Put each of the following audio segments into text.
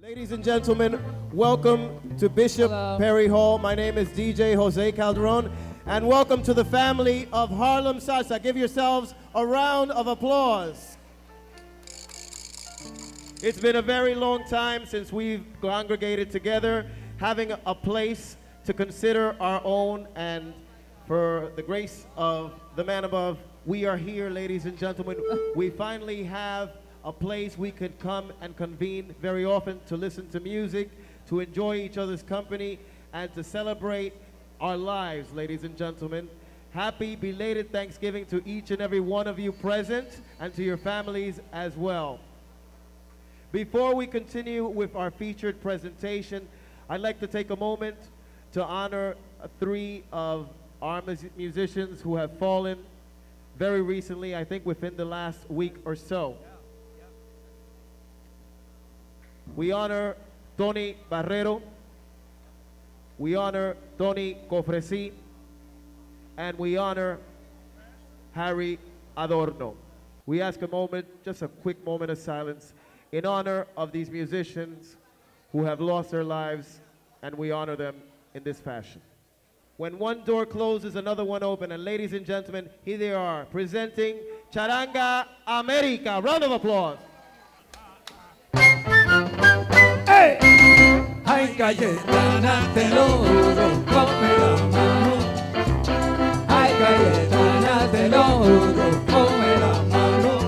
Ladies and gentlemen, welcome to Bishop Perry Hall. My name is DJ Jose Calderon, and welcome to the family of Harlem Salsa. Give yourselves a round of applause. It's been a very long time since we've congregated together, having a place to consider our own, and for the grace of the man above, we are here, ladies and gentlemen. We finally have a place we could come and convene very often to listen to music, to enjoy each other's company, and to celebrate our lives, ladies and gentlemen. Happy belated Thanksgiving to each and every one of you present, and to your families as well. Before we continue with our featured presentation, I'd like to take a moment to honor three of our musicians who have fallen very recently, I think within the last week or so. We honor Tony Barrero, we honor Tony Cofresi, and we honor Harry Adorno. We ask a moment, just a quick moment of silence, in honor of these musicians who have lost their lives, and we honor them in this fashion. When one door closes, another one opens, and ladies and gentlemen, here they are, presenting Charanga America. Round of applause. ¡Hey! Ay, Cayetana, te lo juro, ponme la mano. Ay, Cayetana, te lo juro, ponme la mano.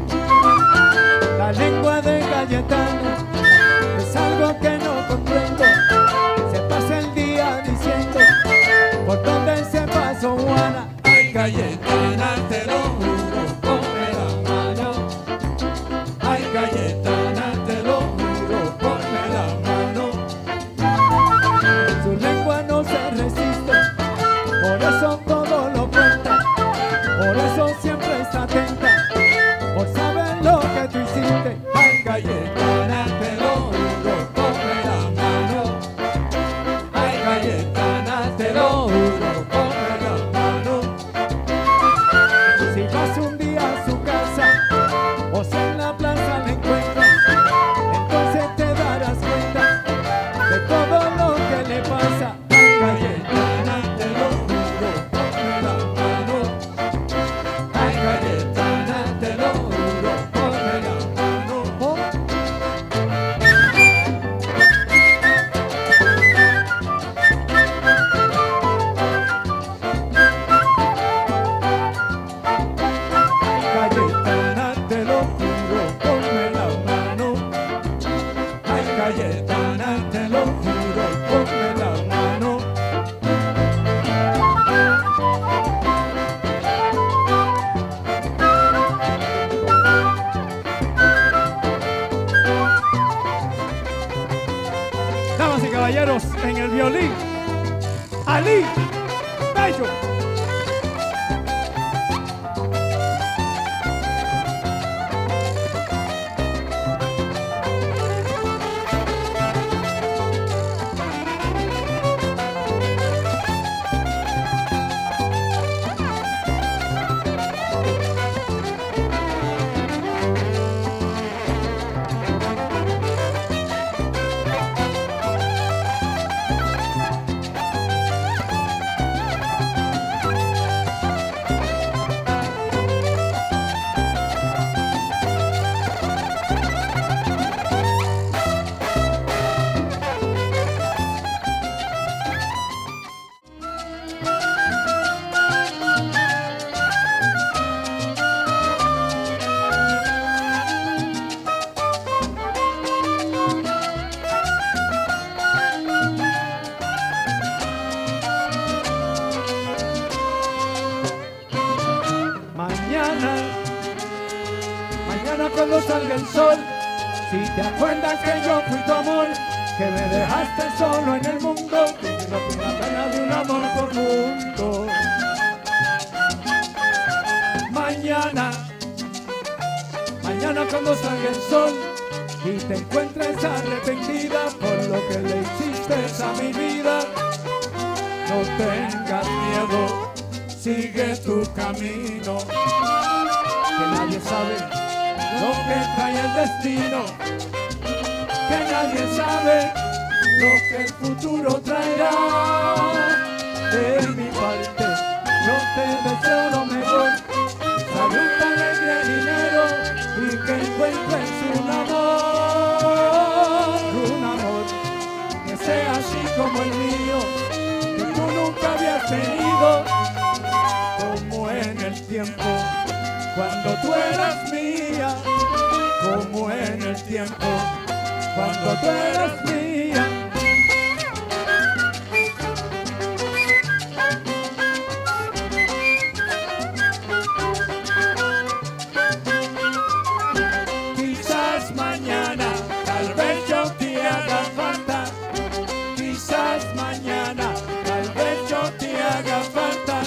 La lengua de Cayetana es algo que no comprendo. Se pasa el día diciendo por dónde se pasó Juana. Ay, Cayetana, te lo juro, ponme la mano. Ay, Cayetana, te lo juro, ponme la mano. Su lengua no se resiste, por eso todo lo cuenta, por eso siempre está atenta, por saber lo que tú hiciste. Ay, Cayetana, te lo juro, ponme la mano. Ay, Cayetana, te lo juro, ponme la mano. Si vas un día a su casa o si en la plaza la encuentras, entonces te darás cuenta de todo lo que le pasa. Ay, Cayetana, te lo juro, ponme la mano. Ay, Cayetana, te lo juro, ponme la mano. Cayetana, te lo juro, ponme la mano. Ay, Cayetana, te lo juro, ponme la mano. Damas y caballeros, en el violín, Ali Bello. Mañana cuando salga el sol, si te acuerdas que yo fui tu amor, que me dejaste solo en el mundo, viviendo por la pena de un amor profundo. Mañana cuando salga el sol y te encuentres arrepentida por lo que le hiciste a mi vida, no tengas miedo, sigue tu camino, que nadie sabe lo que trae el destino. que nadie sabe lo que el futuro traerá. De mi parte, yo te deseo lo mejor, salud, alegría, dinero y que encuentres un amor que sea así como el mío, que tú nunca habías tenido, como en el tiempo cuando tú eras mía, como en el tiempo cuando tú eras mía. Quizás mañana, tal vez yo te haga falta. Quizás mañana, tal vez yo te haga falta.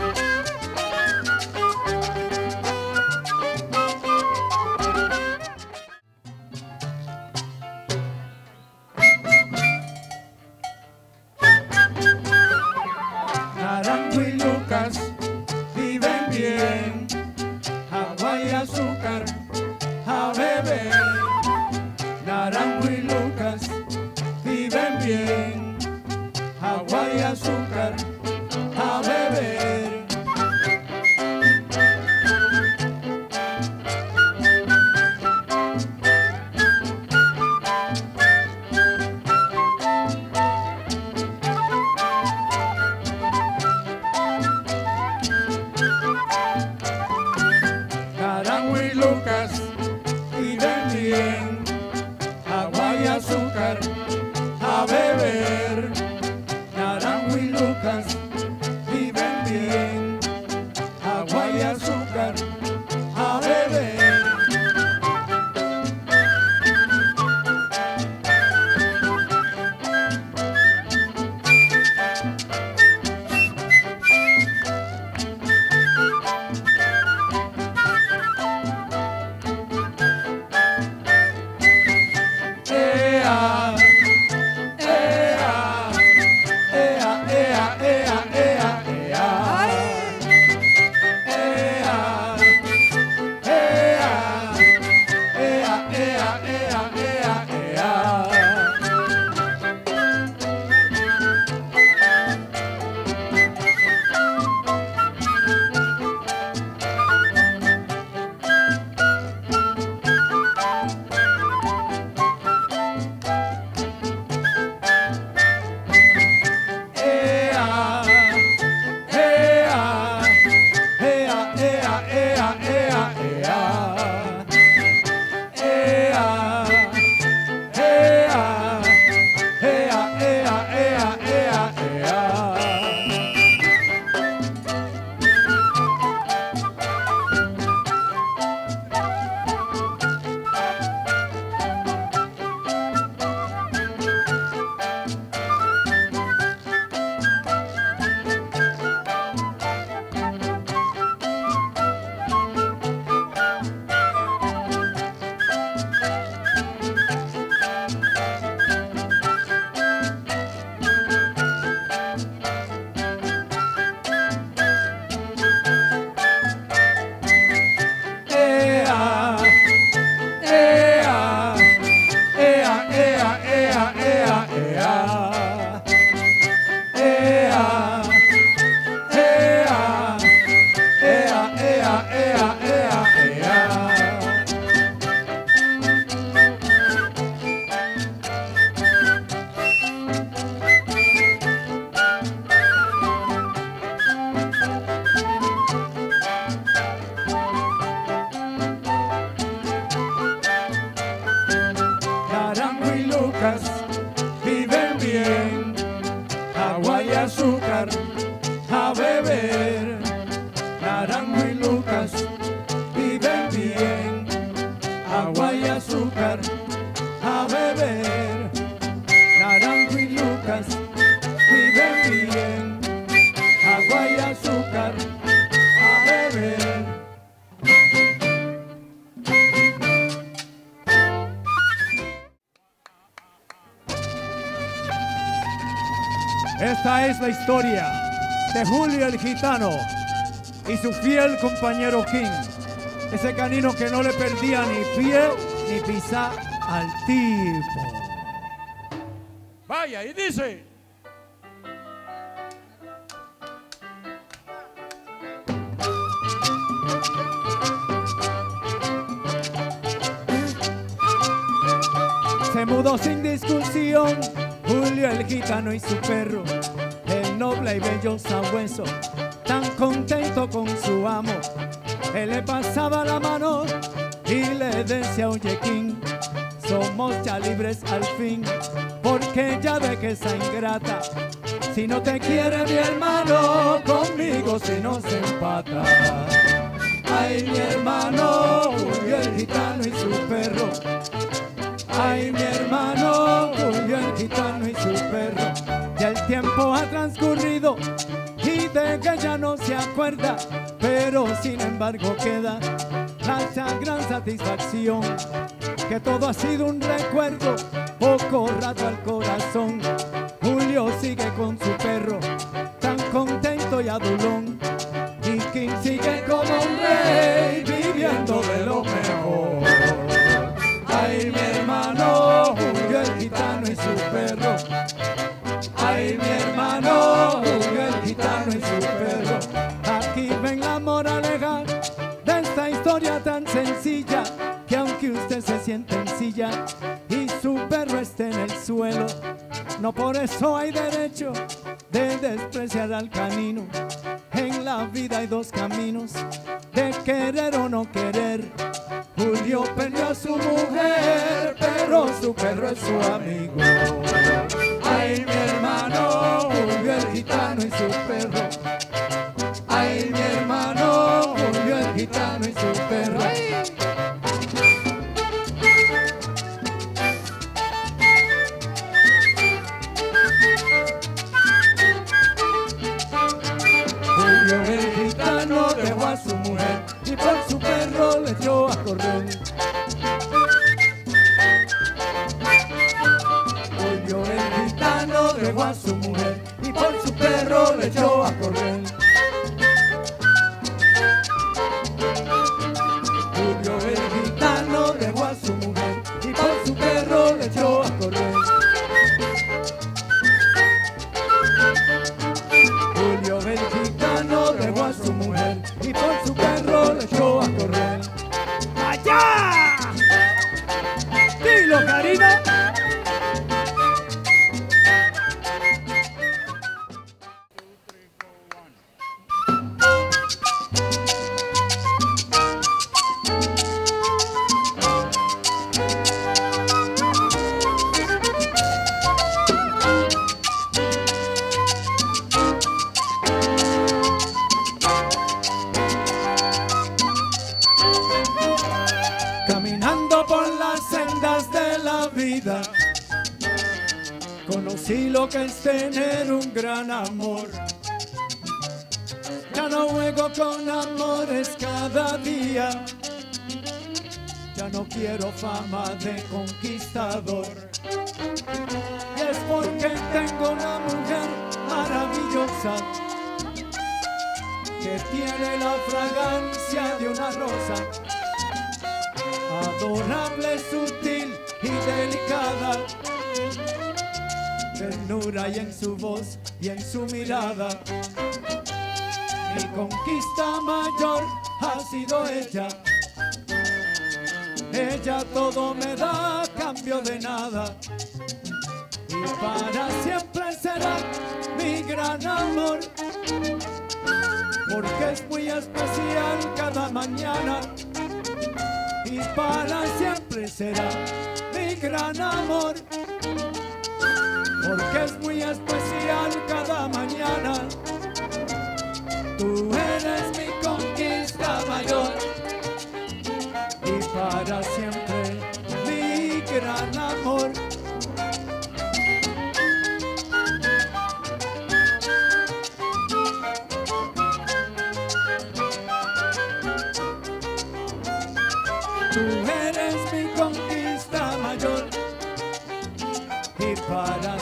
Naranjo y Lucas viven bien, agua y azúcar a beber. Naranjo y Lucas viven bien, agua y azúcar a beber. Naranjo y Lucas viven bien, agua y azúcar a beber. Naranjo y Lucas viven bien, agua y azúcar a beber. Ea, ea, ea, ea, ea, ea, ea. Ea, ea, ea, ea, ea, ea, ea. Ea, ea, ea, ea, ea, ea, ea. Ea, ea, ea, ea, ea, ea, ea. Ea, ea, ea, ea, ea, ea, ea. Ea, ea, ea, ea, ea, ea, ea. Naranjo y Lucas viven bien, agua y azúcar a beber. Naranjo y Lucas viven bien, agua y azúcar a beber. Naranjo y Lucas viven bien, agua y azúcar a beber. Esta es la historia de Julio el Gitano y su fiel compañero King, ese canino que no le perdía ni pie ni pisa al tipo. Vaya, y dice. Se mudó sin discusión Julio el gitano y su perro, el noble y bello sabueso, tan contento con su amo. Él le pasaba la mano y le decía: oye, King, somos ya libres al fin, porque ya ve que esa ingrata, si no te quiere mi hermano, conmigo si no se empata. Ay, mi hermano Julio el gitano y su perro. Ay, mi hermano Julio el gitano y su perro. Ya el tiempo ha transcurrido y de que ya no se acuerda, pero sin embargo queda la gran satisfacción, que todo ha sido un recuerdo, poco rato al corazón. Julio sigue con su perro, tan contento y adulón, y King sigue como un rey, viviendo de lo mejor. Ay, mi hermano Julio el gitano y su perro. Ay, mi hermano Julio el gitano y su perro. Aquí ven la moraleja de esta historia tan sencilla, que aunque usted se siente en silla y su perro esté en el suelo, no por eso hay derecho de despreciar al canino. En la vida hay dos caminos, de querer o no querer. Julio perdió a su mujer, pero su perro es su amigo. Ay, mi hermano Julio el gitano y su perro. Ay, mi hermano Julio el gitano y su perro. Julio el gitano dejó a su mujer y por su perro le echó a correr. Julio el gitano dejó a su mujer y por su perro le echó a correr. Julio el gitano dejó a su mujer y por su perro le echó a correr. Julio el gitano dejó a su mujer y por su perro le echó a correr. ¡Allá! ¡Dilo, Karina! Caminando por las sendas de la vida, conocí lo que es tener un gran amor. Ya no juego con amores cada día, ya no quiero fama de conquistador. Y es porque tengo una mujer maravillosa, que tiene la fragancia de una rosa, adorable, sutil y delicada, ternura y en su voz y en su mirada. Mi conquista mayor ha sido ella. Ella todo me da a cambio de nada, y para siempre será mi gran amor, porque es muy especial cada mañana. Y para siempre será mi gran amor, porque es muy especial cada mañana. Tú eres mi conquista mayor, y para siempre mi gran amor. Tú eres mi conquista mayor, y para